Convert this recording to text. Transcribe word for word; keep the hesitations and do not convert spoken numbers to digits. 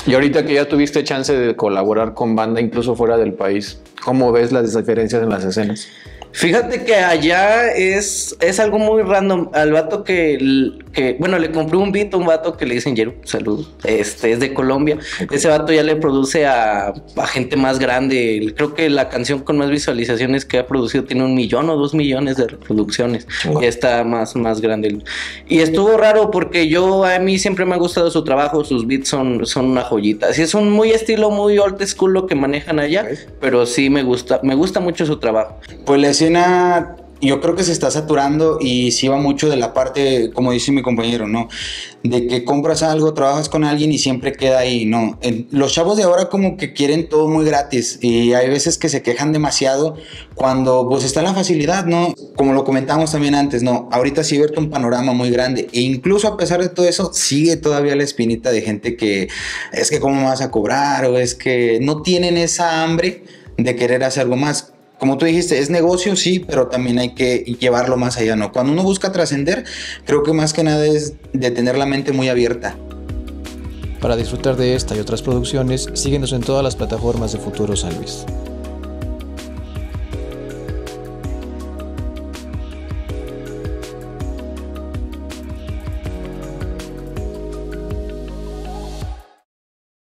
Y ahorita que ya tuviste chance de colaborar con banda incluso fuera del país, ¿cómo ves las diferencias en las escenas? Fíjate que allá es, es algo muy random. Al vato que, que, bueno, le compré un beat a un vato que le dicen Yeru, saludos. Este es de Colombia. Okay. Ese vato ya le produce a, a gente más grande. Creo que la canción con más visualizaciones que ha producido tiene un millón o dos millones de reproducciones. Okay. Ya está más, más grande. Y estuvo raro porque yo, a mí siempre me ha gustado su trabajo. Sus beats son, son una joyita. Sí, es un muy estilo, muy old school lo que manejan allá, okay. Pero sí me gusta, me gusta mucho su trabajo. Pues la escena yo creo que se está saturando y sí va mucho de la parte, como dice mi compañero, ¿no? De que compras algo, trabajas con alguien y siempre queda ahí, ¿no? Los chavos de ahora como que quieren todo muy gratis y hay veces que se quejan demasiado cuando pues está la facilidad, ¿no? Como lo comentamos también antes, ¿no? Ahorita sí verte un panorama muy grande e incluso a pesar de todo eso sigue todavía la espinita de gente que es que cómo me vas a cobrar o es que no tienen esa hambre de querer hacer algo más. Como tú dijiste, es negocio, sí, pero también hay que llevarlo más allá, ¿no? Cuando uno busca trascender, creo que más que nada es de tener la mente muy abierta. Para disfrutar de esta y otras producciones, síguenos en todas las plataformas de Futuro San Luis.